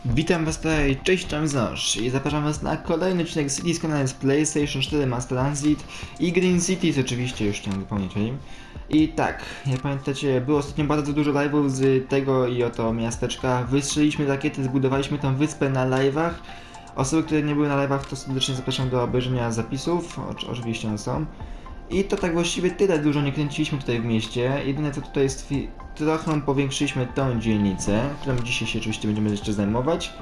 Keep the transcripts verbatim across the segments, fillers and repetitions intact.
Witam was tutaj, cześć, tam Zosz i zapraszam was na kolejny odcinek City z kanałem z PlayStation cztery Master Transit i Green Cities oczywiście, już chciałem zapomnieć o nim. I tak, jak pamiętacie, było ostatnio bardzo dużo live'ów z tego i oto miasteczka. Wystrzeliliśmy rakiety, zbudowaliśmy tą wyspę na live'ach. Osoby, które nie były na live'ach, to serdecznie zapraszam do obejrzenia zapisów, o, oczywiście one są. I to tak właściwie tyle, dużo nie kręciliśmy tutaj w mieście. Jedyne co tutaj jest, trochę powiększyliśmy tą dzielnicę, którą dzisiaj się oczywiście będziemy jeszcze zajmować.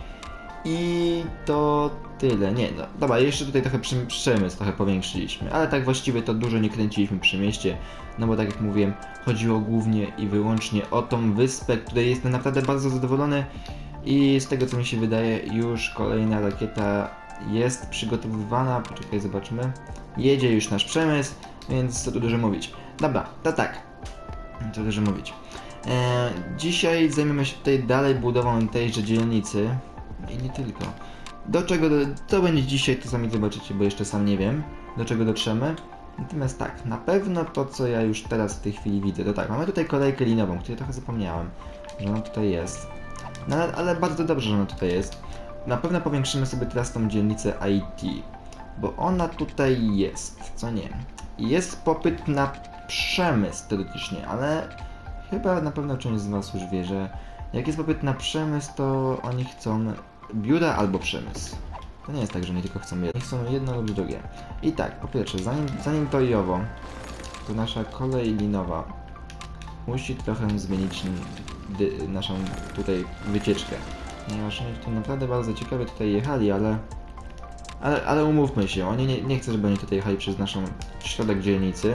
I to tyle, nie no, dobra, jeszcze tutaj trochę przy, przemysł trochę powiększyliśmy, ale tak właściwie to dużo nie kręciliśmy przy mieście, no bo tak jak mówiłem, chodziło głównie i wyłącznie o tą wyspę, której jestem naprawdę bardzo zadowolony i z tego co mi się wydaje, już kolejna rakieta jest przygotowywana, poczekaj, zobaczmy, jedzie już nasz przemysł, więc co tu dużo mówić. Dobra, to tak, co dużo mówić. Eee, dzisiaj zajmiemy się tutaj dalej budową tejże dzielnicy. I nie tylko. Do czego, co będzie dzisiaj, to sami zobaczycie, bo jeszcze sam nie wiem, do czego dotrzemy. Natomiast tak, na pewno to, co ja już teraz w tej chwili widzę, to tak, mamy tutaj kolejkę linową, której trochę zapomniałem, że ona tutaj jest. No ale, ale bardzo dobrze, że ona tutaj jest. Na pewno powiększymy sobie teraz tą dzielnicę I T, bo ona tutaj jest, co nie. Jest popyt na przemysł teoretycznie, ale chyba na pewno część z was już wie, że jak jest popyt na przemysł, to oni chcą biura albo przemysł. To nie jest tak, że oni tylko chcą jedno. Oni chcą jedno lub drugie. I tak, po pierwsze, zanim, zanim to i owo, to nasza kolej linowa musi trochę zmienić naszą tutaj wycieczkę. Ponieważ oni tu naprawdę bardzo ciekawie tutaj jechali, ale... Ale, ale umówmy się, oni nie, nie chcą, żeby oni tutaj jechali przez naszą środek dzielnicy.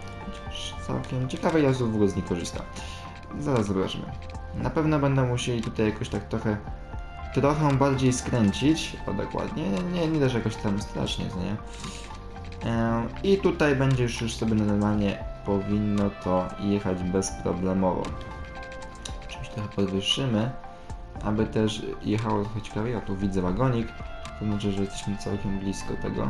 Całkiem ciekawe, ja z w ogóle z niej korzystam. Zaraz zobaczmy. Na pewno będą musieli tutaj jakoś tak trochę trochę bardziej skręcić, o dokładnie, nie, nie też jakoś tam strasznie, nie? Eee, I tutaj będzie już, już sobie normalnie powinno to jechać bezproblemowo. Oczywiście trochę podwyższymy, aby też jechało trochę ciekawie. Ja tu widzę wagonik, to znaczy, że jesteśmy całkiem blisko tego.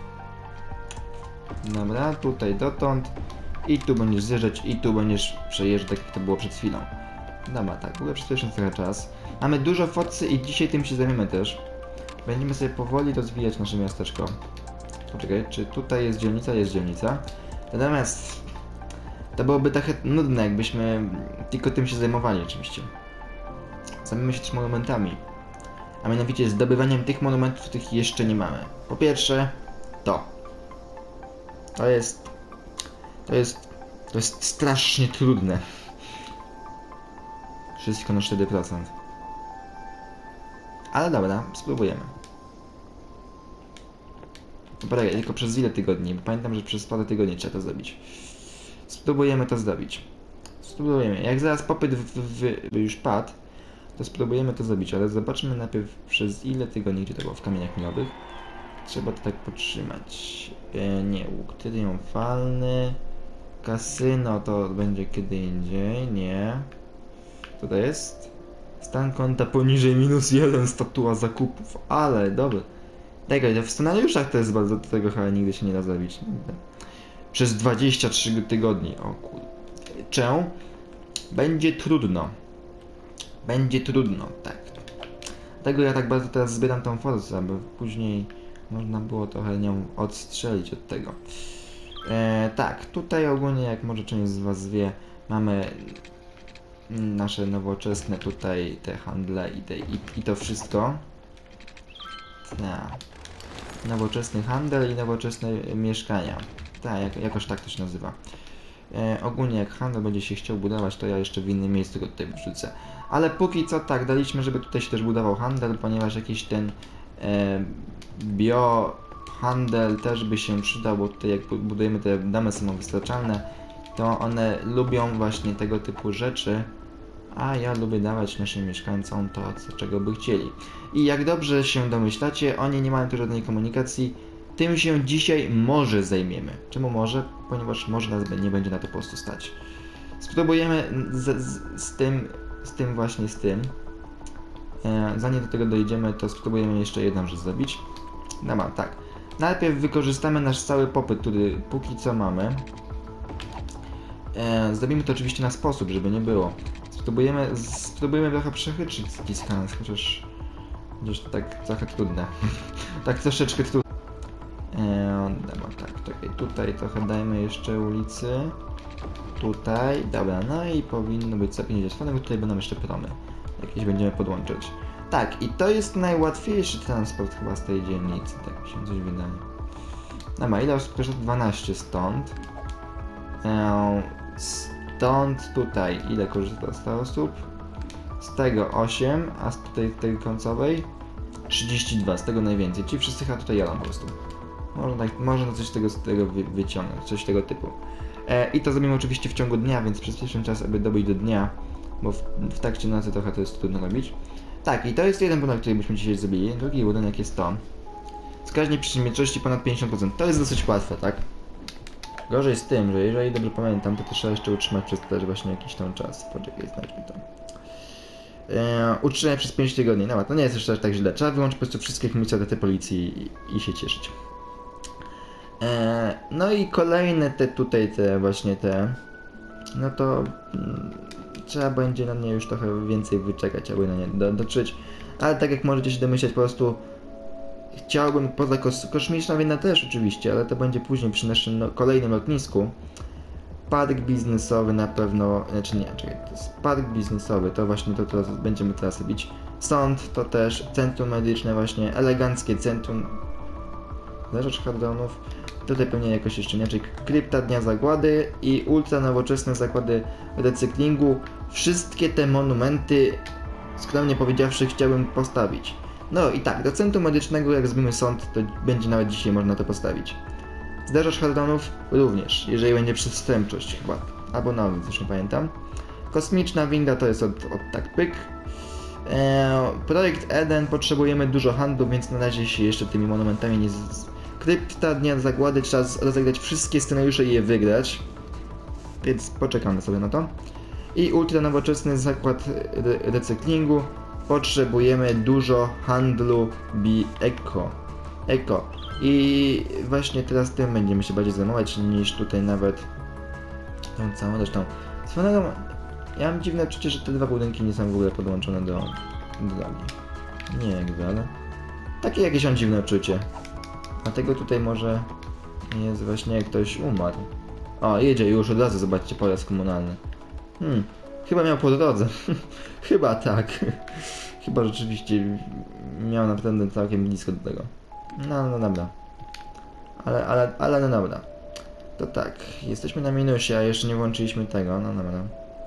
Dobra, tutaj dotąd i tu będziesz zjeżdżać i tu będziesz przejeżdżać, tak jak to było przed chwilą. Dobra, tak, w ogóle przyspieszymy trochę czas. Mamy dużo focy i dzisiaj tym się zajmiemy też. Będziemy sobie powoli rozwijać nasze miasteczko. Poczekaj, czy tutaj jest dzielnica? Jest dzielnica. Natomiast to byłoby trochę nudne, jakbyśmy tylko tym się zajmowali oczywiście. Zajmiemy się też monumentami. A mianowicie zdobywaniem tych monumentów, których jeszcze nie mamy. Po pierwsze, to. To jest... To jest... To jest strasznie trudne. Wszystko na cztery procent. Ale dobra, spróbujemy. Dobra, tylko przez ile tygodni? Bo pamiętam, że przez parę tygodni trzeba to zrobić. Spróbujemy to zrobić. Spróbujemy. Jak zaraz popyt w, w, w już padł, to spróbujemy to zrobić, ale zobaczmy najpierw przez ile tygodni, gdzie to było w kamieniach milowych. Trzeba to tak podtrzymać. E, nie, łuk triumfalny. Kasyno to będzie kiedy indziej, nie. Co to jest? Stan konta poniżej minus jeden, statua zakupów, ale dobra. Tego, w scenariuszach to jest bardzo, do tego chyba nigdy się nie da zrobić. Przez dwadzieścia trzy tygodni, o kur... Czę? Będzie trudno. Będzie trudno, tak. Dlatego ja tak bardzo teraz zbieram tą forsę, aby później można było trochę nią odstrzelić od tego. E, tak, tutaj ogólnie, jak może część z was wie, mamy nasze nowoczesne tutaj te handle i, te, i, i to wszystko. Tak. Nowoczesny handel i nowoczesne mieszkania. Tak, jak, jakoś tak to się nazywa. E, ogólnie jak handel będzie się chciał budować, to ja jeszcze w innym miejscu go tutaj wrzucę. Ale póki co tak, daliśmy, żeby tutaj się też budował handel, ponieważ jakiś ten e, bio handel też by się przydał, bo tutaj jak budujemy te domy samowystarczalne, to one lubią właśnie tego typu rzeczy, a ja lubię dawać naszym mieszkańcom to, co, czego by chcieli. I jak dobrze się domyślacie, oni nie mają tu żadnej komunikacji, tym się dzisiaj może zajmiemy. Czemu może? Ponieważ może nas nie będzie na to po prostu stać. Spróbujemy z, z, z tym, z tym właśnie z tym. E, zanim do tego dojdziemy, to spróbujemy jeszcze jedną rzecz zrobić. Dobra, tak. Najpierw wykorzystamy nasz cały popyt, który póki co mamy. E, zrobimy to oczywiście na sposób, żeby nie było. Spróbujemy, spróbujemy trochę przechytrzyć City Scans, chociaż Chociaż tak trochę trudne. Tak troszeczkę trudne. Eee, dobra, tak, czekaj, tutaj trochę dajmy jeszcze ulicy. Tutaj, dobra, no i powinno być zapięcie czwartego, tutaj będą jeszcze promy. Jakieś będziemy podłączyć. Tak, i to jest najłatwiejszy transport chyba z tej dzielnicy, tak mi się coś wydaje. Dobra, ile osób korzysta? dwanaście stąd. Eee, stąd tutaj, ile korzysta sto osób? Z tego osiem, a z tutaj tej końcowej trzydzieści dwa, z tego najwięcej. Ci wszyscy chyba tutaj jadą po prostu. Można, tak, można coś z tego, z tego wy, wyciągnąć, coś tego typu. E, I to zrobimy oczywiście w ciągu dnia, więc przyspieszmy czas, aby dobyć do dnia, bo w, w trakcie nocy trochę to jest trudno robić. Tak, i to jest jeden budynek, który byśmy dzisiaj zrobili. Drugi budynek jest to. Wskaźnik przedsiębiorczości ponad pięćdziesiąt procent. To jest dosyć łatwe, tak? Gorzej z tym, że jeżeli dobrze pamiętam, to to trzeba jeszcze utrzymać przez też właśnie jakiś tam czas. Poczekaj, znajdźmy to. Eee, utrzymać przez pięć tygodni. No, to nie jest jeszcze aż tak źle. Trzeba wyłączyć po prostu wszystkie komisariaty policji i, i się cieszyć. Eee, no i kolejne te tutaj, te właśnie te, no to mm, trzeba będzie na nie już trochę więcej wyczekać, aby na nie do, dotrzeć. Ale tak jak możecie się domyśleć, po prostu chciałbym poza kos kosmiczna wina też oczywiście, ale to będzie później przy naszym no, kolejnym lotnisku. Park biznesowy na pewno, znaczy nie, czekaj, to jest park biznesowy, to właśnie to teraz będziemy teraz robić. Sąd to też, centrum medyczne właśnie, eleganckie centrum, rzecz Hadronów. Tutaj pewnie jakoś jeszcze inaczej. Krypta Dnia Zagłady i ultra nowoczesne zakłady recyklingu. Wszystkie te monumenty, skromnie powiedziawszy, chciałbym postawić. No i tak, do centrum medycznego, jak zrobimy sąd, to będzie nawet dzisiaj można to postawić. Zderzacz hadronów również, jeżeli będzie przestępczość chyba, albo nawet, zresztą pamiętam. Kosmiczna winda to jest od, od tak pyk. Eee, projekt Eden, potrzebujemy dużo handlu, więc na razie się jeszcze tymi monumentami nie... Z... Krypta Dnia Zagłady, trzeba rozegrać wszystkie scenariusze i je wygrać. Więc poczekamy sobie na to. I ultra nowoczesny zakład re recyklingu. Potrzebujemy dużo handlu bi eko. Eko. I właśnie teraz tym będziemy się bardziej zajmować niż tutaj nawet tą całą resztą. Swoją drogą, ja mam dziwne przecież, że te dwa budynki nie są w ogóle podłączone do drogi. Nie jakby, ale takie jakieś mam dziwne uczucie. Dlatego tutaj może jest właśnie ktoś umarł. O, jedzie już od razu, zobaczcie, pojazd komunalny. Hmm, chyba miał po drodze. Chyba tak. Chyba rzeczywiście miał naprawdę całkiem blisko do tego. No, no dobra. Ale, ale, ale no dobra. To tak, jesteśmy na minusie, a jeszcze nie włączyliśmy tego, no dobra.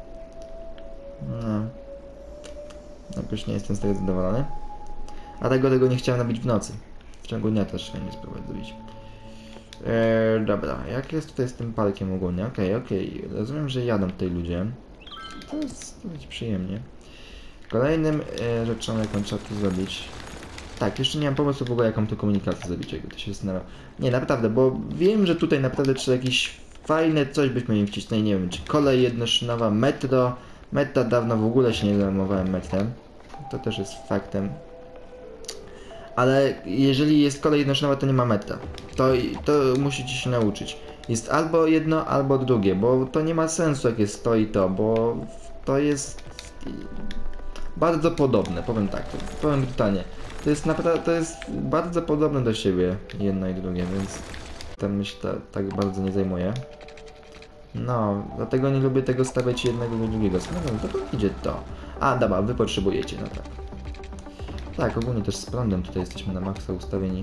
No. Jakoś nie jestem z tego zadowolony. A tego tego nie chciałem robić w nocy. W ciągu dnia też nie spróbować zrobić. Eee, dobra, jak jest tutaj z tym parkiem ogólnie? Okej, okay, okej, okay. Rozumiem, że jadą tutaj ludzie. To jest dość przyjemnie. Kolejnym e, rzeczą, jaką trzeba tu zrobić. Tak, jeszcze nie mam pomysłu w ogóle, jaką tu komunikację zrobić, jakby to się zastanawiał. Nie, naprawdę, bo wiem, że tutaj naprawdę trzeba jakieś fajne coś byśmy im wcisnęli, nie wiem, czy kolej jednoszynowa, metro. Meta dawno w ogóle się nie zajmowałem metrem. To też jest faktem. Ale jeżeli jest kolej jednoszynowa, to nie ma metra. To, to musicie się nauczyć. Jest albo jedno, albo drugie, bo to nie ma sensu, jak jest to i to, bo to jest bardzo podobne, powiem tak, powiem brutalnie. To jest naprawdę, to jest bardzo podobne do siebie, jedno i drugie, więc ta myśl ta, tak bardzo nie zajmuje. No, dlatego nie lubię tego stawiać jednego do drugiego. No, to idzie to. A, dobra, wy potrzebujecie, no tak. Tak, ogólnie też z prądem tutaj jesteśmy na maksa ustawieni.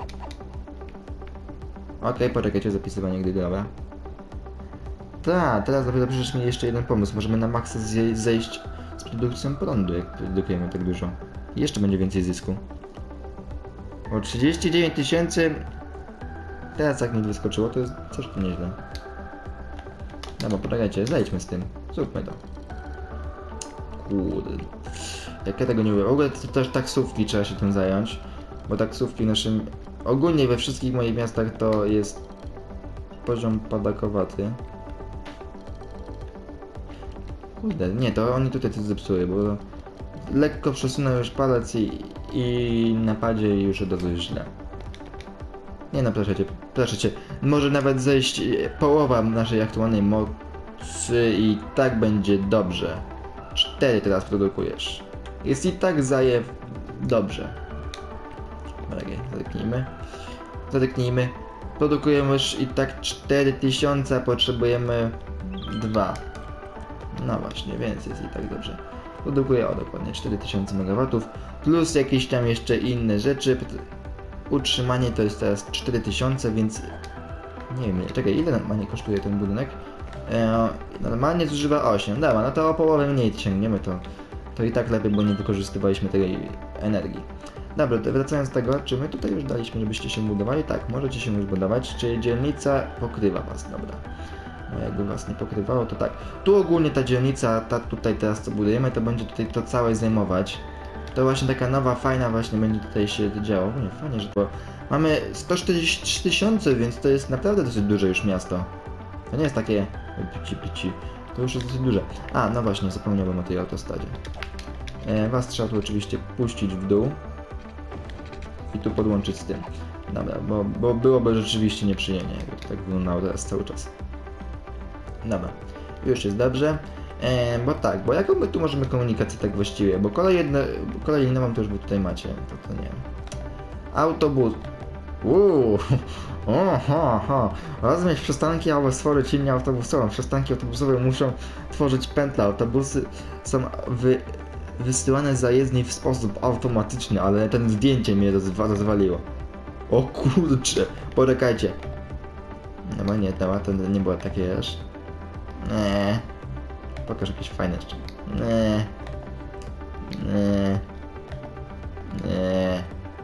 Okej, okay, poczekajcie, zapisywanie gdy dobra. Tak, teraz dopiero przyszedł mi jeszcze jeden pomysł. Możemy na maksa zejść z produkcją prądu, jak produkujemy tak dużo. I jeszcze będzie więcej zysku. O trzydzieści dziewięć tysięcy. Teraz jak mi wyskoczyło, to jest coś tu nieźle. Dobra, poczekajcie, zejdźmy z tym. Zróbmy to. Kurde. Jak ja tego nie lubię. W ogóle to też taksówki trzeba się tym zająć. Bo taksówki w naszym... Ogólnie we wszystkich moich miastach to jest poziom padakowaty. Kurde, nie, to oni tutaj coś zepsuły, bo lekko przesunął już palec i, i na padzie już od razu jest źle. Nie no, proszę cię, proszę cię. Może nawet zejść połowa naszej aktualnej mocy i tak będzie dobrze. Cztery teraz produkujesz. Jest i tak zaje dobrze. Czekaj, zadyknijmy. Zadyknijmy. Produkujemy już i tak cztery tysiące, a potrzebujemy dwa. No właśnie, więc jest i tak dobrze. Produkuje o dokładnie cztery tysiące megawatów, plus jakieś tam jeszcze inne rzeczy. Utrzymanie to jest teraz cztery tysiące, więc nie wiem, czekaj, ile normalnie kosztuje ten budynek? Eee, normalnie zużywa osiem, dobra, no to o połowę mniej sięgniemy, to, to i tak lepiej, bo nie wykorzystywaliśmy tej energii. Dobra, to wracając do tego, czy my tutaj już daliśmy, żebyście się budowali? Tak, możecie się już budować, czy dzielnica pokrywa was, dobra. No jakby was nie pokrywało, to tak. Tu ogólnie ta dzielnica, ta tutaj teraz co budujemy, to będzie tutaj to całe zajmować. To właśnie taka nowa, fajna właśnie będzie tutaj się działo. Nie, fajnie, że to... Mamy sto czterdzieści trzy tysiące, więc to jest naprawdę dosyć duże już miasto. To nie jest takie pici pici. To już jest dosyć duże. A, no właśnie, zapomniałem o tej autostradzie. E, was trzeba tu oczywiście puścić w dół. I tu podłączyć z tym. Dobra, bo, bo byłoby rzeczywiście nieprzyjemnie, jakby to tak wyglądało teraz cały czas. Dobra, już jest dobrze. E, bo tak, bo jaką my tu możemy komunikację tak właściwie? Bo kolej jedno, kolej inną to już wy tutaj macie, to, to nie wiem. Autobus. Uuu, oho, oho. Rozumieć przystanki albo stworzyć linię autobusową. Przystanki autobusowe muszą tworzyć pętle. Autobusy są wy, wysyłane za jezdni w sposób automatyczny, ale ten zdjęcie mnie rozwa, rozwaliło. O kurcze, poczekajcie. No nie, to, to nie było takie aż. Nie. Pokaż jakieś fajne jeszcze. Nie. Nie. Nie.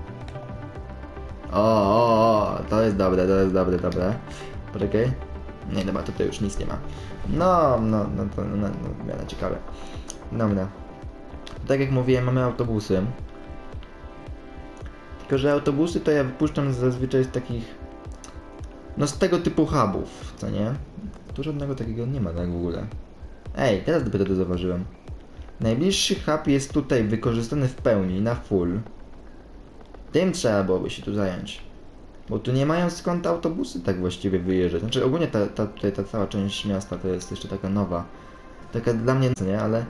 O, o, o, to jest dobre, to jest dobre, dobre. Poczekaj. Nie, dobra, tutaj już nic nie ma. No, no, no to no, no, no, ciekawe. Dobra. Tak jak mówiłem, mamy autobusy. Tylko, że autobusy to ja wypuszczam zazwyczaj z takich... No z tego typu hubów, co nie? Tu żadnego takiego nie ma tak w ogóle. Ej, teraz dopiero to zauważyłem. Najbliższy hub jest tutaj wykorzystany w pełni, na full. Tym trzeba byłoby się tu zająć. Bo tu nie mają skąd autobusy tak właściwie wyjeżdżać. Znaczy ogólnie ta, ta, tutaj ta cała część miasta to jest jeszcze taka nowa. Taka dla mnie, nie? Ale...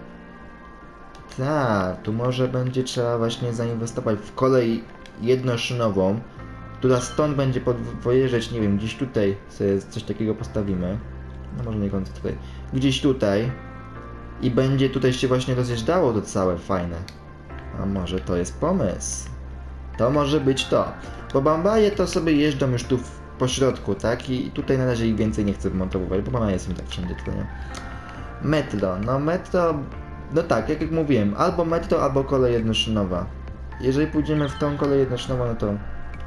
Tak, tu może będzie trzeba właśnie zainwestować w kolej jednoszynową, która stąd będzie pojeżdżać, nie wiem, gdzieś tutaj sobie coś takiego postawimy. No może nie końcu tutaj. Gdzieś tutaj. I będzie tutaj się właśnie rozjeżdżało to całe fajne. A może to jest pomysł? To może być to. Bo Bambaje to sobie jeżdżą już tu w pośrodku, tak? I tutaj na razie ich więcej nie chcę wmontowywać, bo Bambaje są tak wszędzie tutaj, nie? Metro. No metro... No tak, jak, jak mówiłem, albo metro, albo kolej jednoszynowa. Jeżeli pójdziemy w tą kolej jednoszynową, no to...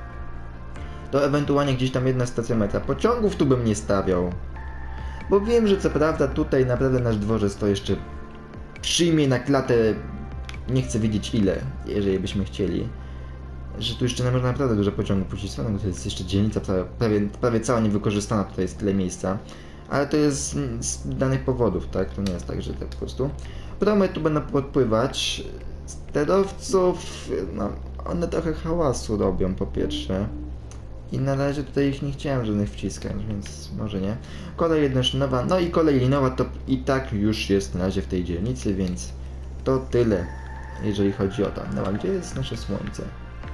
To ewentualnie gdzieś tam jedna stacja metra. Pociągów tu bym nie stawiał. Bo wiem, że co prawda tutaj naprawdę nasz dworzec to jeszcze przyjmie na klatę, nie chcę wiedzieć ile, jeżeli byśmy chcieli. Że tu jeszcze można naprawdę dużo pociągów puścić, no to jest jeszcze dzielnica prawie, prawie, prawie cała niewykorzystana, tutaj jest tyle miejsca. Ale to jest z, z danych powodów, tak? To nie jest tak, że tak po prostu. Promy tu będą podpływać. Sterowców, no one trochę hałasu robią po pierwsze. I na razie tutaj ich nie chciałem żadnych wciskać, więc może nie. Kolej jednoszynowa, no i kolej linowa to i tak już jest na razie w tej dzielnicy, więc to tyle, jeżeli chodzi o to. No a gdzie jest nasze słońce?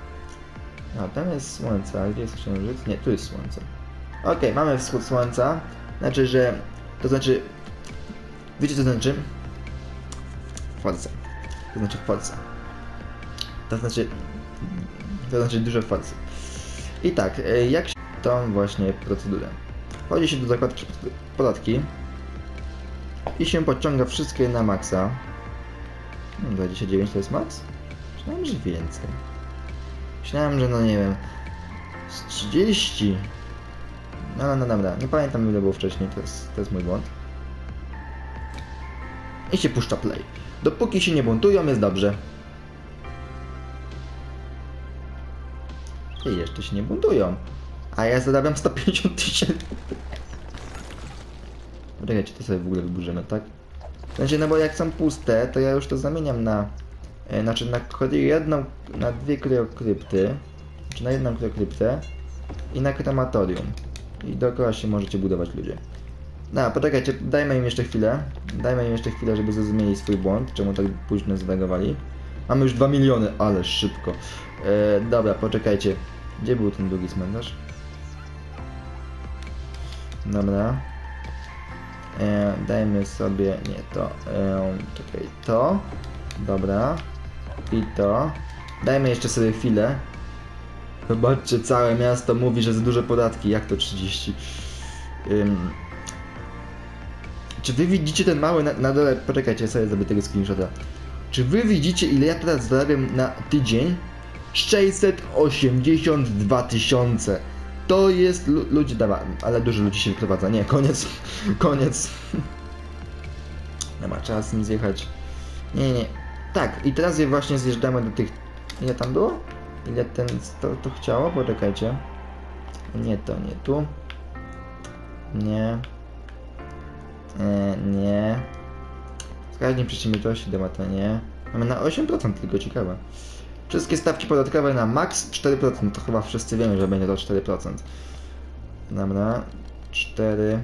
A tam jest słońce, a gdzie jest księżyc? Nie, tu jest słońce. Okej, okay, mamy wschód słońca. Znaczy, że... To znaczy... Wiecie co to znaczy? Forza. To znaczy forza. To znaczy... To znaczy dużo forcy. I tak, jak się tą właśnie procedurę? Wchodzi się do zakładki podatki i się podciąga wszystkie na maksa. dwadzieścia dziewięć to jest max? Myślałem, że więcej. Myślałem, że no nie wiem, z trzydzieści. No, no, no dobra, nie pamiętam ile było wcześniej, to jest, to jest mój błąd. I się puszcza play. Dopóki się nie buntują, jest dobrze. I jeszcze się nie buntują. A ja zarabiam sto pięćdziesiąt tysięcy. Czekajcie, to sobie w ogóle wyburzymy, tak? Znaczy, no bo jak są puste, to ja już to zamieniam na... E, znaczy na jedną, na dwie kryokrypty. Znaczy na jedną kryokryptę. I na krematorium. I dookoła się możecie budować ludzie. No, poczekajcie, dajmy im jeszcze chwilę. Dajmy im jeszcze chwilę, żeby zrozumieli swój błąd, czemu tak późno zareagowali. Mamy już dwa miliony, ale szybko. E, dobra, poczekajcie. Gdzie był ten drugi cmentarz? Dobra. E, dajmy sobie, nie to, e, czekaj, to. Dobra. I to. Dajmy jeszcze sobie chwilę. Zobaczcie, całe miasto mówi, że za duże podatki. Jak to trzydzieści? Ym. Czy wy widzicie ten mały na, na dole? Poczekajcie, ja sobie zrobię tego screenshota. Czy wy widzicie, ile ja teraz zarabiam na tydzień? sześćset osiemdziesiąt dwa tysiące. To jest... Lu ludzie dawa, ale dużo ludzi się wyprowadza. Nie, koniec. Koniec. Nie ma czas nim zjechać. Nie, nie, nie. Tak, i teraz je właśnie zjeżdżamy do tych... Ile tam było? Ile ten to, to chciało? Poczekajcie. Nie to, nie tu. Nie. E, nie. Wskaźnik przedsiębiorczości dama to nie. Mamy na osiem procent tylko, ciekawe. Wszystkie stawki podatkowe na max cztery procent. To chyba wszyscy wiemy, że będzie to cztery procent. Dobra. cztery.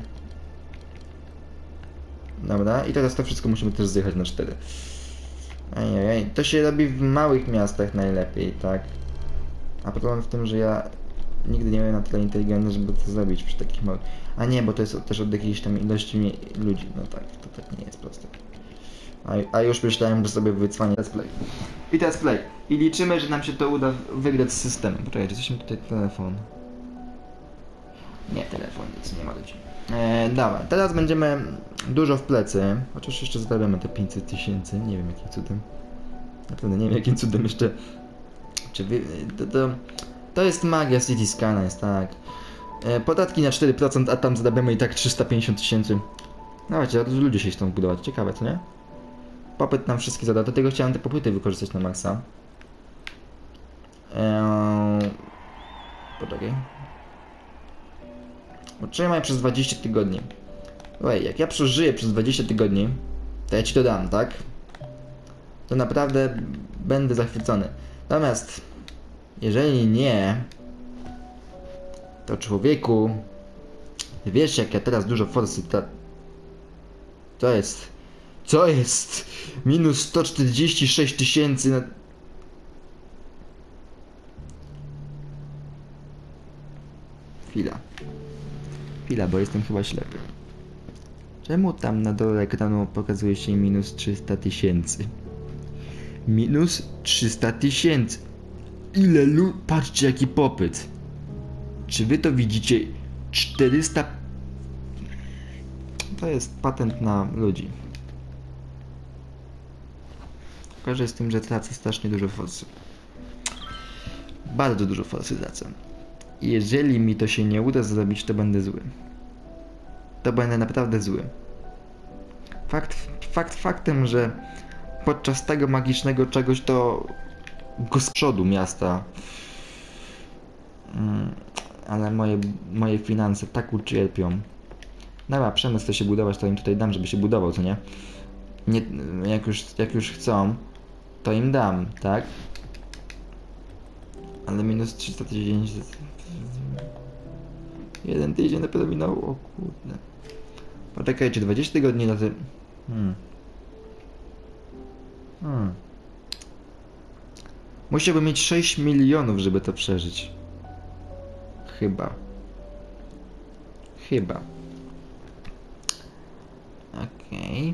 Dobra. I teraz to wszystko musimy też zjechać na cztery. Ajajaj. To się robi w małych miastach najlepiej, tak? A problem w tym, że ja nigdy nie byłem na tyle inteligentny, żeby to zrobić przy takich małych... A nie, bo to jest też od jakiejś tam ilości ludzi. No tak, to tak nie jest proste. A, a już myślałem, że sobie wycwanie let's play. I teraz play. I liczymy, że nam się to uda wygrać z systemem. Poczekajcie, coś mi tutaj telefon. Nie, telefon, nic, nie ma ludzi. Eee, dobra, teraz będziemy dużo w plecy. Chociaż jeszcze zarabiamy te pięćset tysięcy. Nie wiem jakim cudem. Naprawdę nie wiem jakim cudem jeszcze... Czy wy... to, to, to jest magia City Skylines, tak. E, podatki na cztery procent, a tam zarabiamy i tak trzysta pięćdziesiąt tysięcy. No wiecie, ludzie się chcą budować. Ciekawe, co nie? Popyt nam wszystkie zada. Do tego chciałem te popyty wykorzystać na maksa. Eee... Poczekaj. Utrzymaj przez dwadzieścia tygodni. Ej, jak ja przeżyję przez dwadzieścia tygodni, to ja ci to dam, tak? To naprawdę będę zachwycony. Natomiast, jeżeli nie, to człowieku, wiesz jak ja teraz dużo forsy ta... To jest... Co jest? Minus sto czterdzieści sześć tysięcy na... Chwila. Chwila, bo jestem chyba ślepy. Czemu tam na dole ekranu pokazuje się minus trzysta tysięcy? Minus trzysta tysięcy. Ile lu... Patrzcie jaki popyt. Czy wy to widzicie? czterysta... To jest patent na ludzi. Gorzej z tym, że tracę strasznie dużo forsy. Bardzo dużo forsy tracę. Jeżeli mi to się nie uda zrobić, to będę zły. To będę naprawdę zły. Fakt, fakt faktem, że podczas tego magicznego czegoś to z przodu miasta. Mm, ale moje, moje finanse tak ucierpią. Dobra, przemysł chce się budować, to im tutaj dam, żeby się budował, co nie? Nie, jak już, jak już chcą, to im dam, tak? Ale minus trzysta tysięcy... Jeden tydzień dopiero minął, o kurde. Poczekajcie, dwadzieścia tygodni na tym... Hmm. Hmm. Musiałbym mieć sześć milionów, żeby to przeżyć. Chyba. Chyba. Okej.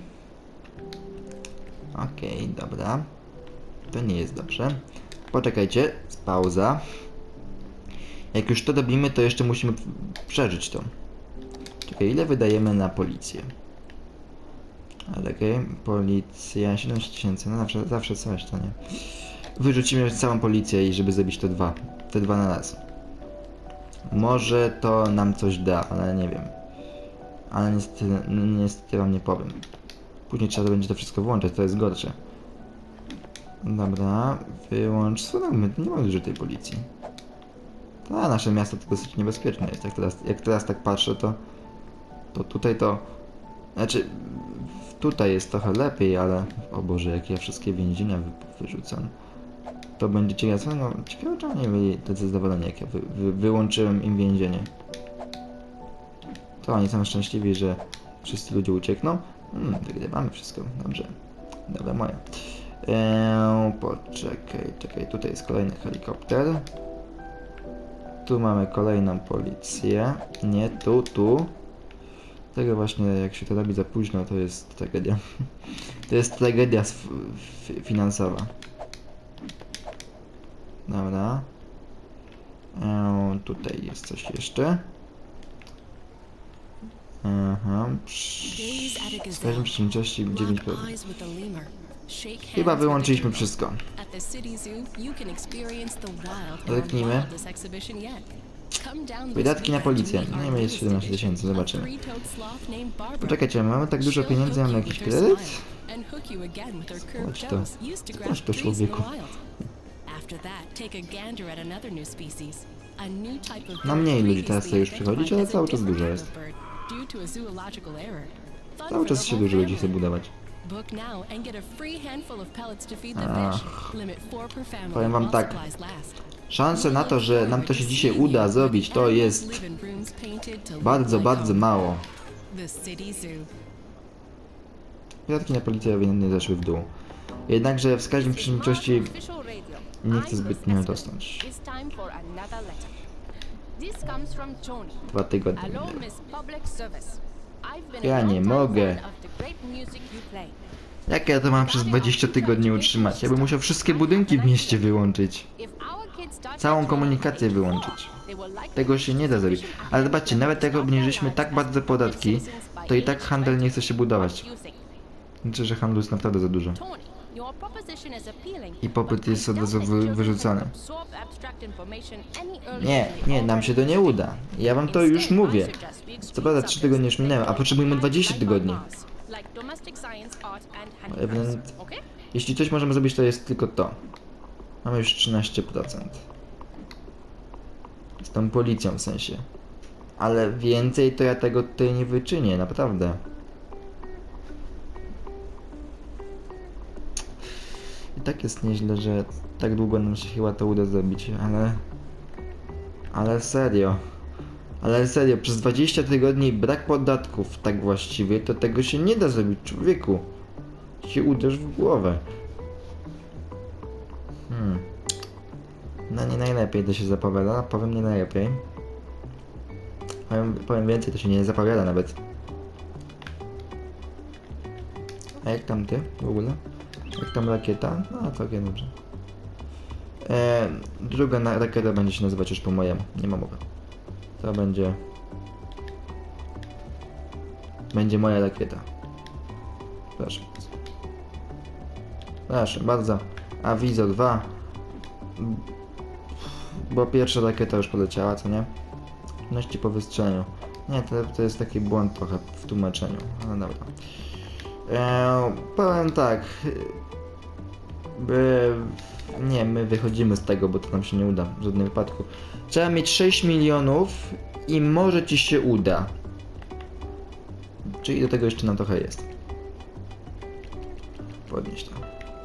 Okay. Okej, okay, dobra. To nie jest dobrze. Poczekajcie, pauza. Jak już to robimy, to jeszcze musimy przeżyć to. Czekaj, ile wydajemy na policję? Ale okej, okay. Policja, siedemdziesiąt tysięcy, no zawsze, zawsze coś, to nie. Wyrzucimy całą policję i żeby zrobić to dwa. Te dwa na raz. Może to nam coś da, ale nie wiem. Ale niestety, niestety wam nie powiem. Później trzeba będzie to wszystko włączyć, to jest gorsze. Dobra, wyłącz. Co no, my nie mamy dużo tej policji. To nasze miasto to dosyć niebezpieczne jest. Jak teraz, jak teraz tak patrzę, to... To tutaj to... Znaczy... Tutaj jest trochę lepiej, ale... O Boże, jakie ja wszystkie więzienia wy, wyrzucam. To będzie ciekawe. No, ciekawe, czy oni byli tacy zadowoleni, jak ja wy, wy, wyłączyłem im więzienie. To oni są szczęśliwi, że wszyscy ludzie uciekną. Hmm, wygrywamy wszystko. Dobrze. Dobra, moja. Eee, poczekaj, czekaj, tutaj jest kolejny helikopter. Tu mamy kolejną policję. Nie, tu, tu. Tego właśnie, jak się to robi za późno, to jest tragedia. To jest tragedia finansowa. Dobra. Eee, tutaj jest coś jeszcze. Aha. W każdym przyczynności dziewięć procent. Chyba wyłączyliśmy wszystko. Zerknijmy. Wydatki na policję. No i jest siedemnaście tysięcy, zobaczymy. Poczekajcie, mamy tak dużo pieniędzy, mamy jakiś kredyt? Chodź to. Chodź to, człowieku. No mniej ludzi teraz chce już przychodzić, ale cały czas dużo jest. Cały czas się dużo ludzi chce budować. Ach. Powiem wam tak. Szanse na to, że nam to się dzisiaj uda zrobić, to jest bardzo, bardzo mało. Wydatki na policję ewidentnie zeszły w dół. Jednakże w każdym przyczynności nie chcę zbytnio dostać. Dwa tygodnie. Ja nie mogę. Jak ja to mam przez dwadzieścia tygodni utrzymać? Ja bym musiał wszystkie budynki w mieście wyłączyć. Całą komunikację wyłączyć. Tego się nie da zrobić. Ale zobaczcie, nawet jak obniżyliśmy tak bardzo podatki, to i tak handel nie chce się budować. Znaczy, że handlu jest naprawdę za dużo. I popyt jest od razu wy wyrzucony. Nie, nie, nam się to nie uda. Ja wam to już mówię. Co prawda trzy tygodnie już minęły, a potrzebujemy dwadzieścia tygodni. Ewident... Jeśli coś możemy zrobić, to jest tylko to. Mamy już trzynaście procent. Z tą policją w sensie. Ale więcej to ja tego tutaj nie wyczynię, naprawdę. I tak jest nieźle, że tak długo nam się chyba to uda zrobić, ale... Ale serio. Ale serio, przez dwadzieścia tygodni brak podatków, tak właściwie, to tego się nie da zrobić, człowieku. Się uderz w głowę. Hmm. No nie najlepiej to się zapowiada, powiem nie najlepiej. Powiem, powiem więcej, to się nie zapowiada nawet. A jak tam ty w ogóle? Jak tam rakieta? No całkiem dobrze. E, druga na rakieta będzie się nazywać już po mojemu, nie ma mowy. To będzie... Będzie moja rakieta. Proszę. Proszę bardzo. Avizo dwa. Bo pierwsza rakieta już poleciała, co nie? Trudności po wystrzeleniu. Nie, to, to jest taki błąd trochę w tłumaczeniu. No dobra. Eee, powiem tak. By... Nie, my wychodzimy z tego, bo to nam się nie uda w żadnym wypadku. Trzeba mieć sześć milionów i może ci się uda. Czyli do tego jeszcze nam trochę jest. Podnieść to.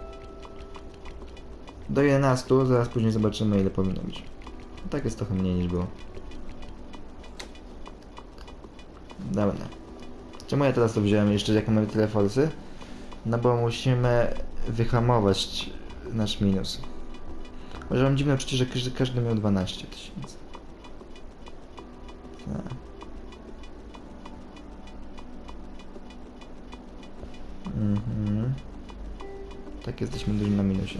Do jedenastu, zaraz później zobaczymy, ile powinno być. No tak jest trochę mniej niż było. Dobra. Czemu ja teraz to wziąłem jeszcze, jak mamy tyle forsy? No bo musimy wyhamować nasz minus. Może mam dziwne przecież, że każdy, każdy miał dwanaście tysięcy. Tak. Mhm. Tak, jesteśmy dużo na minusie.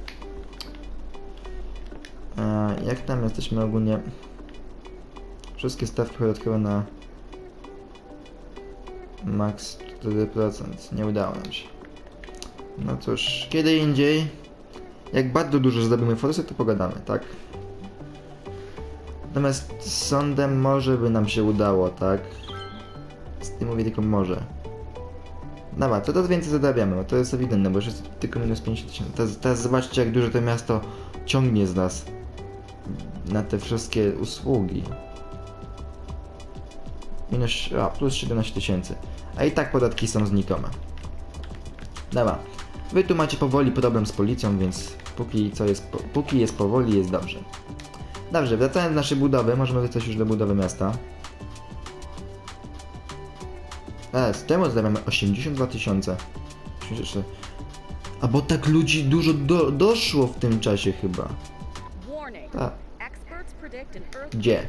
A jak tam jesteśmy ogólnie? Wszystkie stawki podatkowe na max cztery procent. Nie udało nam się. No cóż, kiedy indziej, jak bardzo dużo zrobimy forsy, to pogadamy, tak? Natomiast z sądem może by nam się udało, tak? Z tym mówię tylko może. Dobra, to teraz więcej zarabiamy, bo to jest ewidentne, bo już jest tylko minus pięćdziesiąt tysięcy. Teraz, teraz zobaczcie, jak dużo to miasto ciągnie z nas na te wszystkie usługi. Minus, a, plus siedemnaście tysięcy. A i tak podatki są znikome. Dobra. Wy tu macie powoli problem z policją, więc póki co jest, póki jest powoli, jest dobrze. Dobrze, wracając do naszej budowy, możemy wrócić już do budowy miasta. Teraz, temu zarabiamy osiemdziesiąt dwa tysiące. A bo tak ludzi dużo do, doszło w tym czasie chyba. Tak. Gdzie?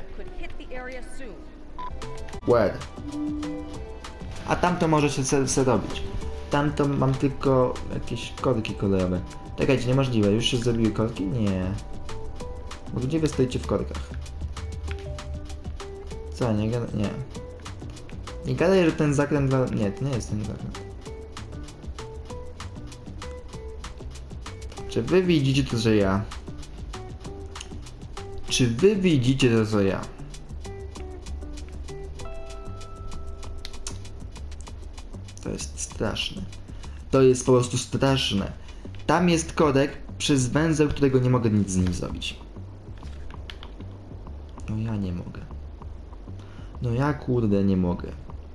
Where? A tamto może się se robić. Tamto mam tylko jakieś korki kolejowe. Czekajcie, niemożliwe. Już się zrobiły korki? Nie. Bo gdzie wy stoicie w korkach? Co, nie gada... Nie. Nie gadaj, że ten zakręt dla... Nie, to nie jest ten zakręt. Czy wy widzicie to, że ja? Czy wy widzicie to, co ja? To jest straszne. To jest po prostu straszne. Tam jest korek przez węzeł, którego nie mogę nic z nim zrobić. No ja nie mogę. No ja kurde nie mogę.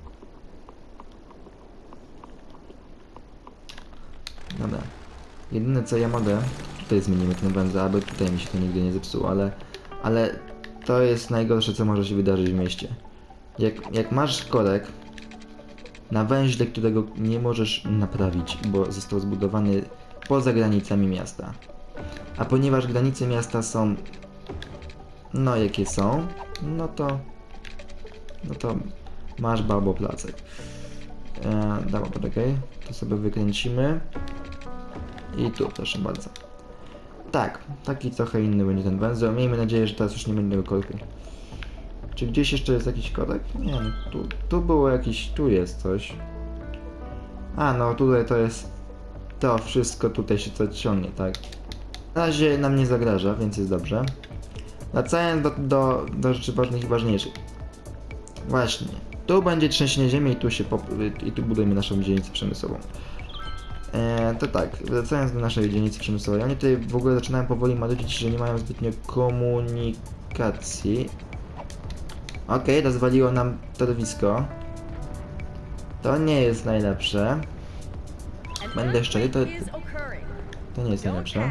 Dobra. Jedyne co ja mogę, tutaj zmienimy ten węzeł, aby tutaj mi się to nigdy nie zepsuło, ale... Ale to jest najgorsze, co może się wydarzyć w mieście. Jak, jak masz korek na węźle, którego nie możesz naprawić, bo został zbudowany poza granicami miasta. A ponieważ granice miasta są... No jakie są, no to... No to masz babo placek. Eee, dobra, poczekaj. To sobie wykręcimy. I tu, proszę bardzo. Tak, taki trochę inny będzie ten węzeł. Miejmy nadzieję, że teraz już nie będzie tego korku. Czy gdzieś jeszcze jest jakiś korek? Nie, no tu, tu było jakiś, tu jest coś. A no, tutaj to jest... To wszystko tutaj się to ciągnie, tak. Na razie nam nie zagraża, więc jest dobrze. Wracając do, do, do rzeczy ważnych i ważniejszych. Właśnie. Tu będzie trzęsienie ziemi i tu się pop i tu budujemy naszą dzielnicę przemysłową. Eee, to tak, wracając do naszej dzielnicy przemysłowej. Oni tutaj w ogóle zaczynają powoli marudzić, że nie mają zbytnio komunikacji. Okej, okay, rozwaliło nam torowisko. To nie jest najlepsze. Będę szczery, to... To nie jest najlepsze.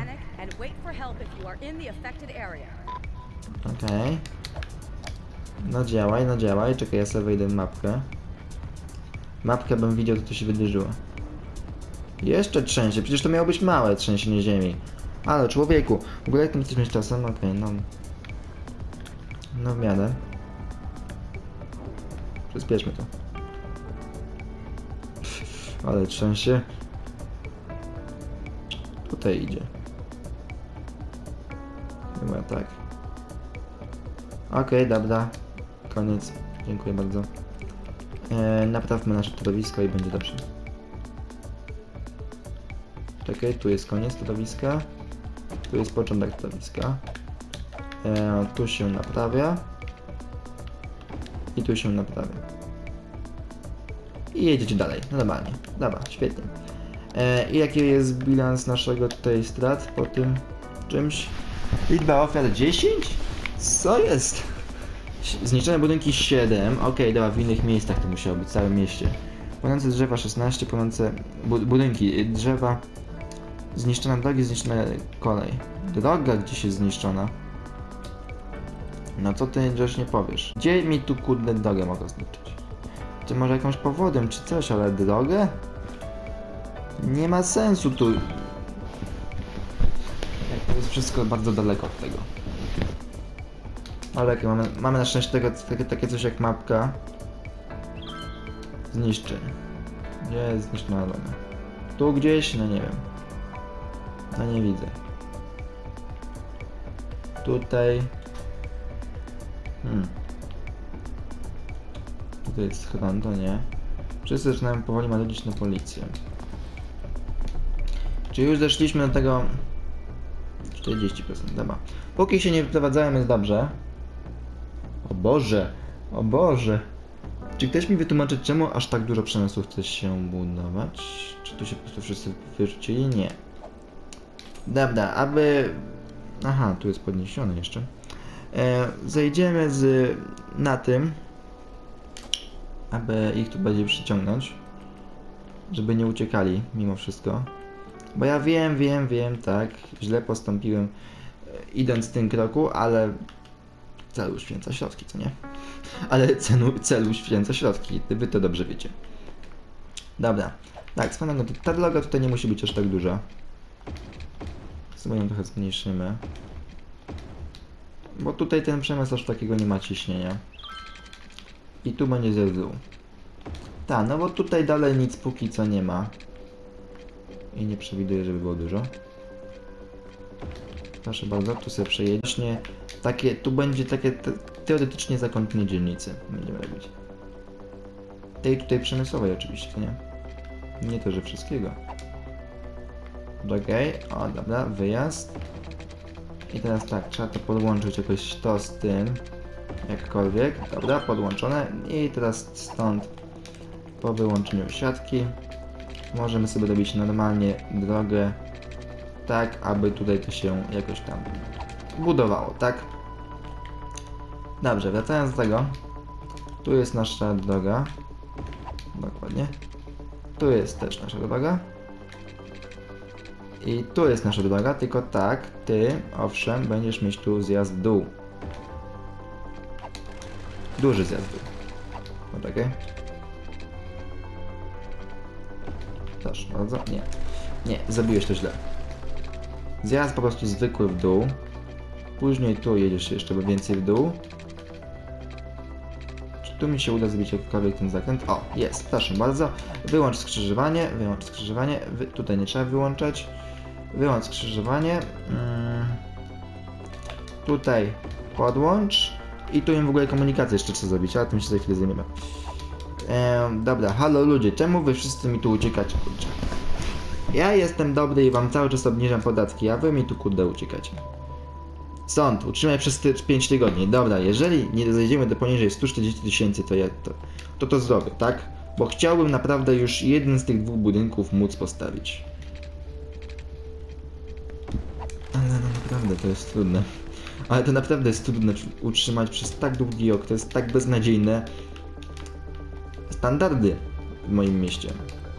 Okej. Okay. No działaj, no działaj. Czekaj, ja sobie wejdę w mapkę. Mapkę bym widział, to tu się wydarzyło. Jeszcze trzęsie, przecież to miało być małe trzęsienie ziemi. Ale człowieku, w ogóle jak tam jesteśmy z czasem? Okej, okay, no... No w miarę. Przyspieszmy to. Ale trzęsie. Tutaj idzie. Chyba tak. Okej, okay, dobra. Koniec. Dziękuję bardzo. Eee, naprawmy nasze torowisko i będzie dobrze. Czekaj, tu jest koniec torowiska. Tu jest początek torowiska. Eee, tu się naprawia. I tu się naprawia. I jedziecie dalej, no normalnie. Dobra, świetnie. E, I jaki jest bilans naszego tutaj strat po tym czymś? Liczba ofiar dziesięć? Co jest? Zniszczone budynki siedem. Ok, dobra, w innych miejscach to musiało być, w całym mieście. Płonące drzewa szesnaście, płonące bu budynki, drzewa. Zniszczona drogi, zniszczona kolej. Droga gdzieś jest zniszczona. No co ty Josh nie powiesz? Gdzie mi tu kurde drogę mogę zniszczyć? Czy może jakąś powodem czy coś, ale drogę? Nie ma sensu tu. To jest wszystko bardzo daleko od tego. Ale okay, mamy, mamy na szczęście tego, takie, takie coś jak mapka. Zniszczy. Gdzie jest zniszczona droga? Tu gdzieś? No nie wiem. No nie widzę. Tutaj. Hmm. Tutaj jest schron, to nie. Wszyscy zaczynają powoli marudzić na policję. Czy już zeszliśmy do tego... czterdzieści procent, dobra. Póki się nie wyprowadzałem, jest dobrze. O Boże! O Boże! Czy ktoś mi wytłumaczy, czemu aż tak dużo przemysłu chce się budować? Czy tu się po prostu wszyscy wyrzucili? Nie. Dobra, aby... Aha, tu jest podniesione jeszcze. E, zejdziemy z... na tym, aby ich tu bardziej przyciągnąć, żeby nie uciekali mimo wszystko. Bo ja wiem, wiem, wiem, tak, źle postąpiłem e, idąc w tym kroku, ale cel uświęca środki, co nie? Ale cenu, cel uświęca środki, wy to dobrze wiecie. Dobra, Tak, swoją drogą, ta droga tutaj nie musi być aż tak duża. Sobie ją trochę zmniejszymy. Bo tutaj ten przemysł aż takiego nie ma ciśnienia. I tu będzie ze dół. Tak, no bo tutaj dalej nic póki co nie ma. I nie przewiduję, żeby było dużo. Proszę bardzo, tu sobie przejedzie. Właśnie takie, tu będzie takie te, teoretycznie zakątnie dzielnicy. Będziemy robić. Tej tutaj przemysłowej oczywiście, to nie? Nie to, że wszystkiego. Okej, okay. O dobra, wyjazd. I teraz tak, trzeba to podłączyć jakoś to z tym. Jakkolwiek. Dobra, podłączone. I teraz stąd po wyłączeniu siatki możemy sobie robić normalnie drogę tak, aby tutaj to się jakoś tam budowało, tak? Dobrze, wracając do tego. Tu jest nasza droga. Dokładnie. Tu jest też nasza droga. I tu jest nasza droga, tylko tak, ty, owszem, będziesz mieć tu zjazd w dół. Duży zjazd w dół. Poczekaj. Proszę bardzo. Nie. Nie, zrobiłeś to źle. Zjazd po prostu zwykły w dół. Później tu jedziesz jeszcze więcej w dół. Czy tu mi się uda zrobić jakikolwiek ten zakręt? O, jest, proszę bardzo. Wyłącz skrzyżowanie, wyłącz skrzyżowanie. Wy... Tutaj nie trzeba wyłączać. Wyłącz skrzyżowanie. Hmm. Tutaj podłącz. I tu im w ogóle komunikację jeszcze trzeba zrobić, ale tym się za chwilę zajmiemy. Ehm, dobra, halo ludzie, czemu wy wszyscy mi tu uciekacie? Kurczę. Ja jestem dobry i wam cały czas obniżam podatki, a wy mi tu kurde uciekacie. Sąd, utrzymaj przez pięć tygodni. Dobra, jeżeli nie zejdziemy do poniżej stu czterdziestu tysięcy, to ja to, to to zrobię, tak? Bo chciałbym naprawdę już jeden z tych dwóch budynków móc postawić. Ale no naprawdę to jest trudne. Ale to naprawdę jest trudne utrzymać przez tak długi okres, tak beznadziejne standardy w moim mieście.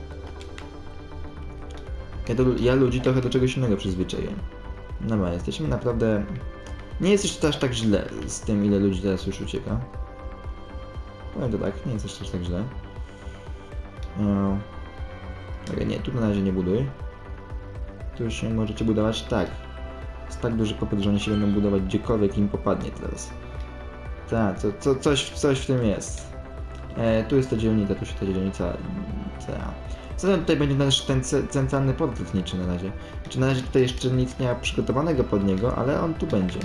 Ja, do, ja ludzi trochę do czegoś innego przyzwyczaiłem. No ma, jesteśmy naprawdę... Nie jest jeszcze aż tak źle z tym, ile ludzi teraz już ucieka. Powiem to tak, nie jest jeszcze aż tak źle. No. Ale nie, tu na razie nie buduj. Tu już się możecie budować tak. Jest tak duży popyt, że oni się będą budować gdziekolwiek im popadnie teraz. Tak, co, co, coś, coś w tym jest. E, tu jest ta dzielnica, tu się ta dzielnica... Ta. Zatem tutaj będzie nasz ten centralny port lotniczy na razie. Znaczy na razie tutaj jeszcze nic nie ma przygotowanego pod niego, ale on tu będzie.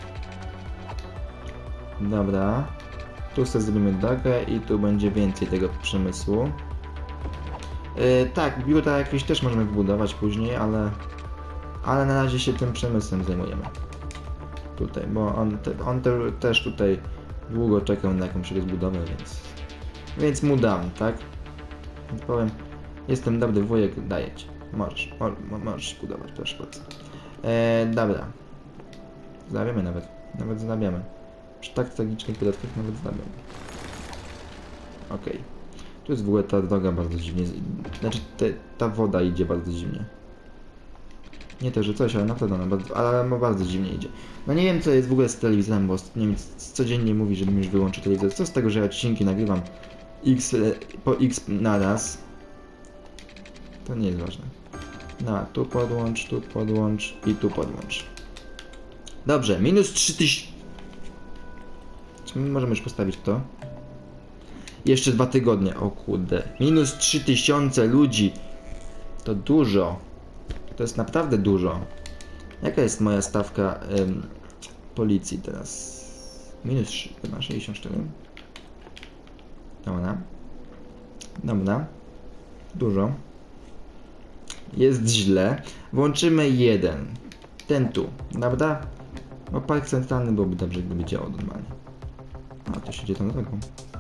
Dobra. Tu sobie zrobimy drogę i tu będzie więcej tego przemysłu. Yy, tak, biura jakieś też możemy wbudować później, ale... Ale na razie się tym przemysłem zajmujemy. Tutaj, bo on, te, on te, też tutaj długo czekał na jakąś rozbudowę, więc... Więc mu dam, tak? Więc powiem... Jestem dobry wujek, daję ci. Możesz, mo, możesz się budować, proszę bardzo. Eee, dobra. Zarabiamy nawet. Nawet zarabiamy. Przy tak tragicznych podatkach nawet zarabiamy. Okej. Okay. Tu jest w ogóle ta droga bardzo dziwnie. Znaczy te, ta woda idzie bardzo dziwnie. Nie to, że coś, ale naprawdę ona bardzo, ale bardzo dziwnie idzie. No nie wiem co jest w ogóle z telewizorem, bo ostatnio mi codziennie mówi, żebym już wyłączył telewizor. Co z tego, że ja odcinki nagrywam X, po X naraz. To nie jest ważne. No, tu podłącz, tu podłącz i tu podłącz. Dobrze, minus trzy tysiące. Czy my możemy już postawić to? Jeszcze dwa tygodnie, o kurde. Minus trzy tysiące ludzi. To dużo. To jest naprawdę dużo. Jaka jest moja stawka ym, policji teraz? Minus trzy, chyba sześćdziesiąt cztery. Dobra. Dobra. Dużo. Jest źle. Włączymy jeden. Ten tu, prawda? Bo park centralny byłoby dobrze, gdyby działał normalnie. A, to się dzieje tą drogą.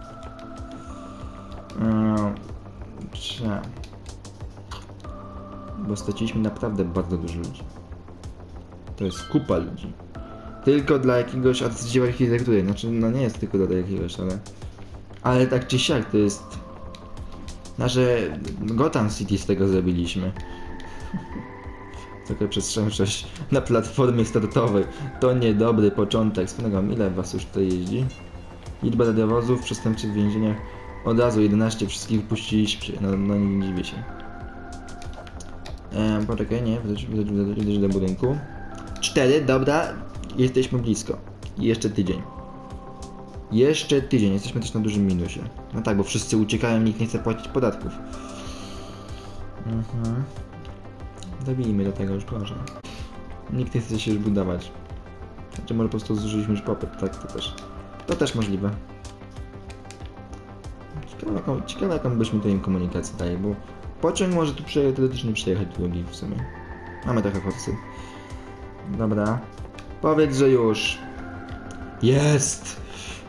Eee, Bo straciliśmy naprawdę bardzo dużo ludzi. To jest kupa ludzi. Tylko dla jakiegoś arcydzieła architektury. Znaczy, no nie jest tylko dla jakiegoś, ale... Ale tak czy siak, to jest... Nasze Gotham City z tego zrobiliśmy. Taka przestrzępczość na platformie startowej. To niedobry początek. Wspomniałem, ile was już tutaj jeździ? Liczba radiowozów, przestępczych w więzieniach. Od razu jedenaście, wszystkich puściliśmy. No, no nie dziwię się. Eee, poczekaj, nie, wróć, wróć, wróć, wróć do budynku. Cztery, dobra, jesteśmy blisko. I jeszcze tydzień. Jeszcze tydzień, jesteśmy też na dużym minusie. No tak, bo wszyscy uciekają, nikt nie chce płacić podatków. Mhm. Dobijmy do tego już, proszę. Nikt nie chce się już budować. Znaczy może po prostu zużyliśmy już popyt, tak, to też. To też możliwe. Ciekawe jaką, ciekawe jaką byśmy to im komunikację dali, bo pociąg może tu przejechać, teoretycznie przejechać drugi w sumie. Mamy trochę forsy. Dobra. Powiedz, że już. Jest!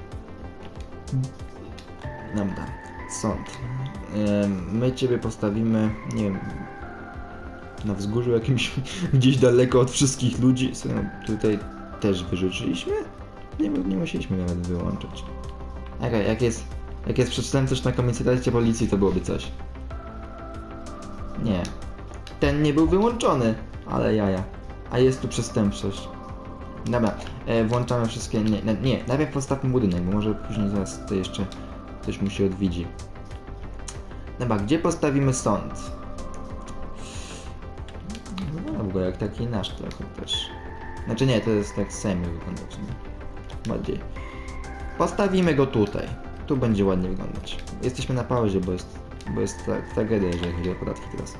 Dobra. Sąd. My ciebie postawimy, nie wiem, na wzgórzu jakimś, gdzieś daleko od wszystkich ludzi. Co tutaj też wyrzuciliśmy? Nie, nie musieliśmy nawet wyłączyć. Okej, jak jest, jak jest przeczytałem coś na komisariacie policji, to byłoby coś. Nie. Ten nie był wyłączony, ale jaja. A jest tu przestępczość. Dobra, e, włączamy wszystkie, nie, nie, nie, najpierw postawmy budynek, bo może później zaraz to jeszcze coś mu się odwiedzi. Dobra, gdzie postawimy sąd? No w ogóle jak taki nasz trochę też. Znaczy nie, to jest tak Sejm wyglądać, nie? Bardziej. Postawimy go tutaj. Tu będzie ładnie wyglądać. Jesteśmy na pauzie, bo jest, bo jest ta, tragedia, jeżeli chodzi o podatki teraz.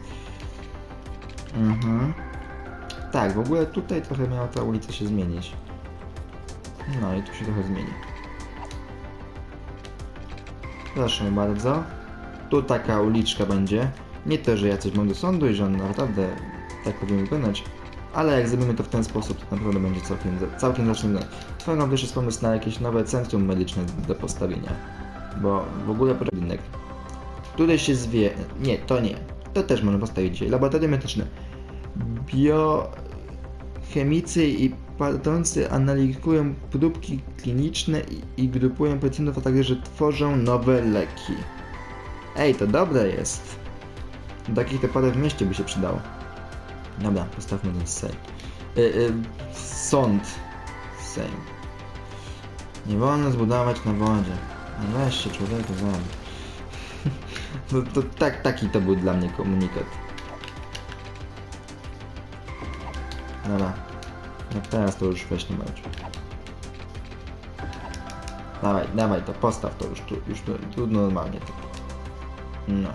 Mhm. Tak, w ogóle tutaj trochę miała ta ulica się zmienić. No i tu się trochę zmieni. Proszę bardzo. Tu taka uliczka będzie. Nie to, że ja coś mam do sądu i że on naprawdę tak powinien wyglądać, ale jak zrobimy to w ten sposób, to naprawdę będzie całkiem, całkiem zacznę. Twoją też jest pomysł na jakieś nowe centrum medyczne do postawienia. Bo w ogóle budynek, który się zwie... Nie, to nie. To też można postawić dzisiaj. Laboratoria medyczne. Biochemicy i badający analizują próbki kliniczne i, i grupują pacjentów, a także tworzą nowe leki. Ej, to dobre jest. Do takich to parę w mieście by się przydało. Dobra, postawmy ten Sejm. Yy, yy, sąd. Sejm. Nie wolno zbudować na wodzie. No weź się człowieku, zabij. No to tak, taki to był dla mnie komunikat. Dobra. No teraz to już weź nie martw. Dawaj, dawaj to, postaw to już tu, już tu, tu normalnie to. No.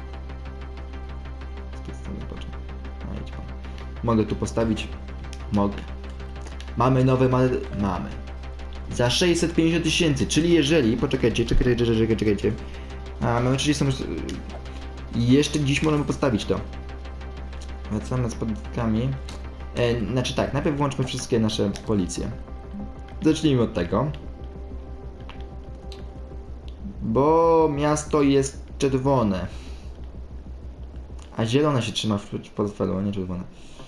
Z tej strony poczekaj. No idź pan. Mogę tu postawić? Mogę. Mamy nowe ma... Mamy. Za sześćset pięćdziesiąt tysięcy, czyli jeżeli... Poczekajcie, czekajcie, czekajcie, czekajcie. A, mamy trzydzieści... Jeszcze dziś możemy postawić to. Wracamy z podatkami. E, znaczy tak, najpierw włączmy wszystkie nasze policje. Zacznijmy od tego. Bo miasto jest czerwone. A zielone się trzyma w portfelu, a nie czerwone.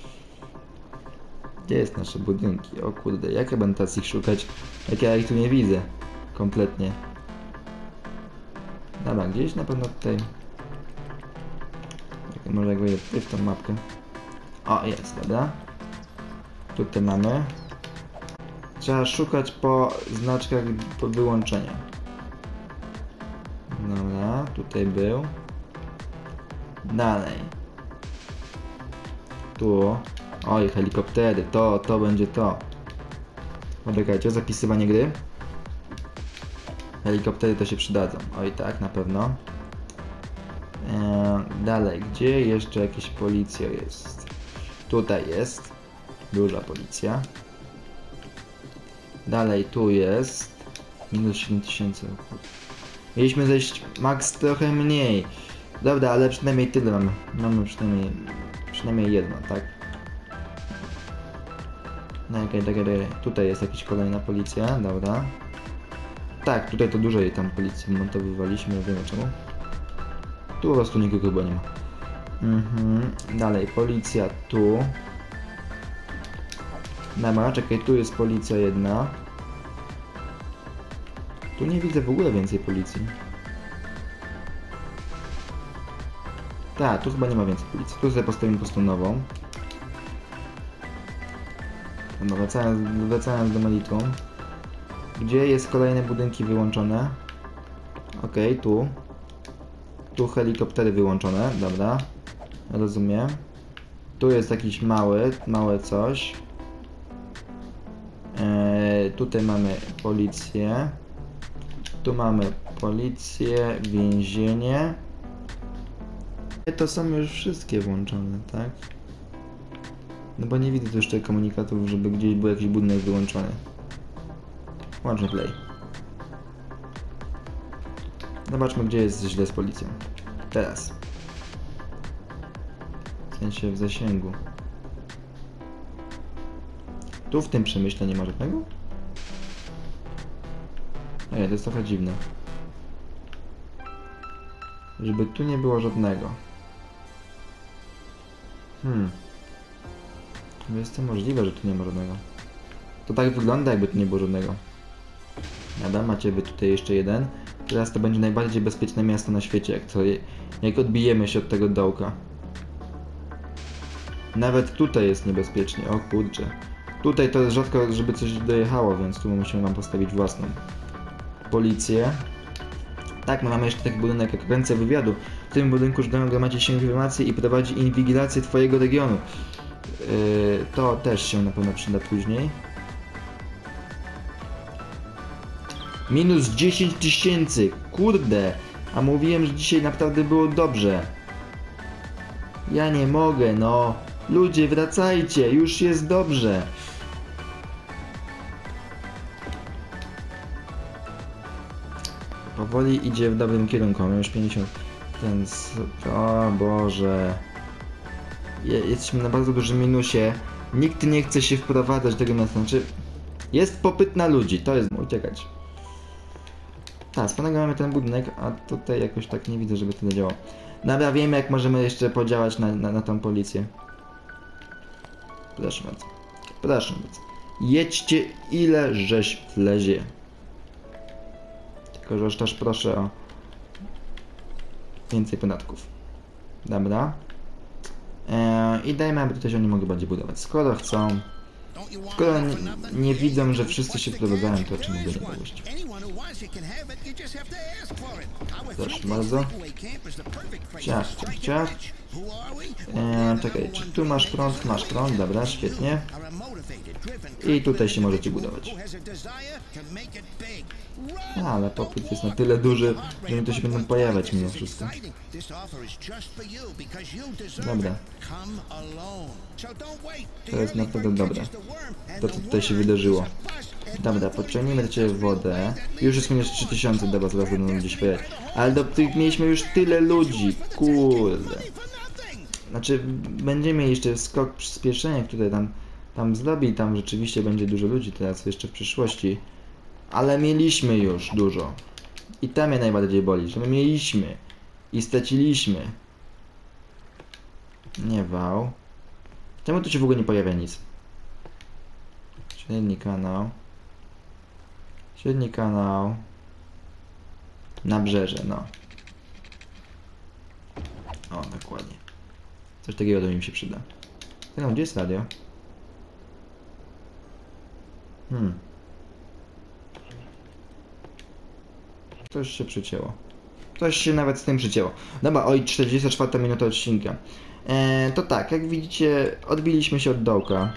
Gdzie jest nasze budynki? O kurde, jak ja będę teraz ich szukać? Jak ja ich tu nie widzę. Kompletnie. Dobra, gdzieś na pewno tutaj... Tak, może jak wejdę tutaj w tą mapkę. O, jest, dobra. Tutaj mamy. Trzeba szukać po znaczkach po wyłączenia. Dobra, tutaj był. Dalej. Tu. Oj, helikoptery, to, to będzie to. Poczekajcie, zapisywanie gry. Helikoptery to się przydadzą. Oj tak, na pewno. Eee, dalej, gdzie jeszcze jakieś policja jest? Tutaj jest. Duża policja. Dalej, tu jest. Minus siedem tysięcy. Mieliśmy zejść max trochę mniej. Dobra, ale przynajmniej tyle mamy. Mamy przynajmniej, przynajmniej jedno, tak? No okej, okay, okay, okay. Tutaj jest jakaś kolejna policja, dobra. Tak, tutaj to dużo jej tam policji montowywaliśmy, nie wiemy czemu. Tu po prostu nikogo chyba nie ma. Mhm, dalej, policja tu. Dobra, czekaj, tu jest policja jedna. Tu nie widzę w ogóle więcej policji. Tak, tu chyba nie ma więcej policji. Tu sobie postawimy po prostu nową. No, wracając, wracając do meritum. Gdzie jest kolejne budynki wyłączone? Okej, okay, tu. Tu helikoptery wyłączone, dobra. Rozumiem. Tu jest jakiś mały, małe coś. Eee, tutaj mamy policję. Tu mamy policję, więzienie. To są już wszystkie włączone, tak? No bo nie widzę tu jeszcze komunikatów, żeby gdzieś był jakiś budynek wyłączony. Włączmy play. Zobaczmy, gdzie jest źle z policją. Teraz. W sensie w zasięgu. Tu w tym przemyśle nie ma żadnego? Ej, to jest trochę dziwne. Żeby tu nie było żadnego. Hmm. Jest to możliwe, że tu nie ma żadnego. To tak wygląda, jakby tu nie było żadnego. Dobra, macie wy tutaj jeszcze jeden. Teraz to będzie najbardziej bezpieczne miasto na świecie, jak, to, jak odbijemy się od tego dołka. Nawet tutaj jest niebezpiecznie, o kurczę. Tutaj to jest rzadko, żeby coś dojechało, więc tu musimy nam postawić własną policję. Tak, my mamy jeszcze taki budynek jak Agencja Wywiadu. W tym budynku żądają gromadzi się informacji i prowadzi inwigilację twojego regionu. Yy, to też się na pewno przyda później. Minus dziesięć tysięcy, kurde, a mówiłem, że dzisiaj naprawdę było dobrze. Ja nie mogę, no. Ludzie, wracajcie, już jest dobrze. Powoli idzie w dobrym kierunku, mamy już pięćdziesiąt. Ten... O Boże. Je, jesteśmy na bardzo dużym minusie. Nikt nie chce się wprowadzać do tego miasta. Znaczy, jest popyt na ludzi, to jest... uciekać. Tak, z panego mamy ten budynek, a tutaj jakoś tak nie widzę, żeby to działało. Dobra, wiemy, jak możemy jeszcze podziałać na, na, na tą policję. Proszę bardzo. Proszę bardzo. Jedźcie ile żeś wlezie. Tylko, że też proszę o więcej podatków. Dobra. Eee, I dajmy, aby tutaj oni mogli bardziej budować. Skoro chcą... Skoro nie, nie widzą, że wszyscy się wprowadzają, to czemu by nie dopuścić? Proszę bardzo. Ciach, ciach, ciach. Eee, czekaj, czy tu masz prąd? Masz prąd, dobra, świetnie. I tutaj się możecie budować. A, ale popyt jest na tyle duży, że mi to się będą pojawiać mimo wszystko. Dobra. To jest naprawdę dobre. To, co tutaj się wydarzyło. Dobra, podciągnijmy do Ciebie wodę. Już jest minus trzy tysiące, dobra, zaraz będą gdzieś pojechać. Ale do tych mieliśmy już tyle ludzi, kurde. Znaczy, będziemy mieli jeszcze skok przyspieszenia, który tam, tam zrobi, tam rzeczywiście będzie dużo ludzi teraz jeszcze w przyszłości. Ale mieliśmy już dużo. I tam mnie najbardziej boli, że my mieliśmy i straciliśmy. Nie wał. Czemu tu się w ogóle nie pojawia nic? Średni kanał. Średni kanał. Nabrzeże, no. O, dokładnie. Coś takiego do mi się przyda. No, gdzie jest radio? Hmm. Coś się przycięło. Coś się nawet z tym przycięło. Dobra, oj, czterdziesta czwarta minuta odcinka. Eee, to tak, jak widzicie, odbiliśmy się od dołka.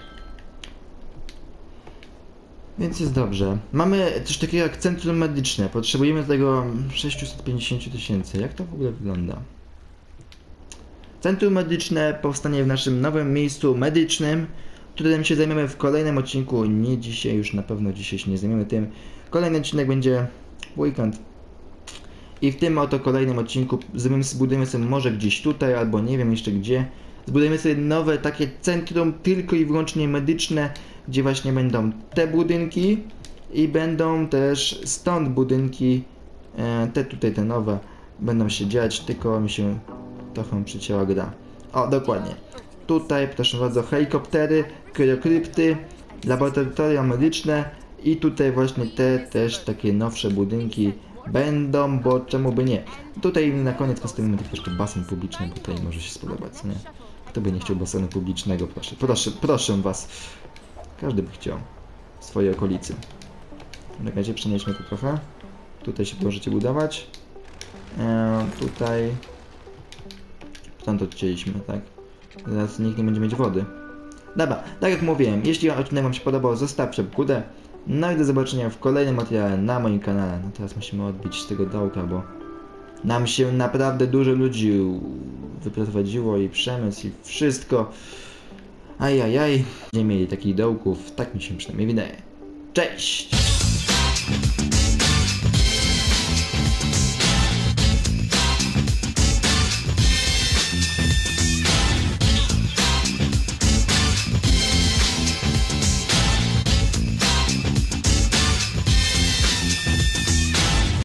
Więc jest dobrze. Mamy coś takiego jak centrum medyczne. Potrzebujemy tego sześćset pięćdziesiąt tysięcy. Jak to w ogóle wygląda? Centrum medyczne powstanie w naszym nowym miejscu medycznym, którym się zajmiemy w kolejnym odcinku. Nie dzisiaj, już na pewno dzisiaj się nie zajmiemy tym. Kolejny odcinek będzie w weekend. I w tym oto kolejnym odcinku zbudujemy sobie może gdzieś tutaj, albo nie wiem jeszcze gdzie. Zbudujemy sobie nowe takie centrum tylko i wyłącznie medyczne, gdzie właśnie będą te budynki i będą też stąd budynki, te tutaj, te nowe, będą się dziać, tylko mi się trochę przycięła gra. O, dokładnie. Tutaj, proszę bardzo, helikoptery, kryokrypty, laboratoria medyczne i tutaj właśnie te też takie nowsze budynki będą, bo czemu by nie. Tutaj na koniec postawimy tylko jeszcze basen publiczny, bo tutaj może się spodobać, nie? Kto by nie chciał basenu publicznego, proszę, proszę, proszę was. Każdy by chciał w swojej okolicy. Czekajcie, przenieśmy to trochę. Tutaj się możecie budować. Eee, tutaj... Tam to odcięliśmy, tak? Zaraz nikt nie będzie mieć wody. Dobra, tak jak mówiłem, jeśli odcinek wam się podobał, zostawcie górę. No i do zobaczenia w kolejnym materiale na moim kanale. No teraz musimy odbić z tego dołka, bo nam się naprawdę dużo ludzi wyprowadziło i przemysł i wszystko. Ajajaj, nie mieli takich dołków, tak mi się przynajmniej wydaje. Cześć!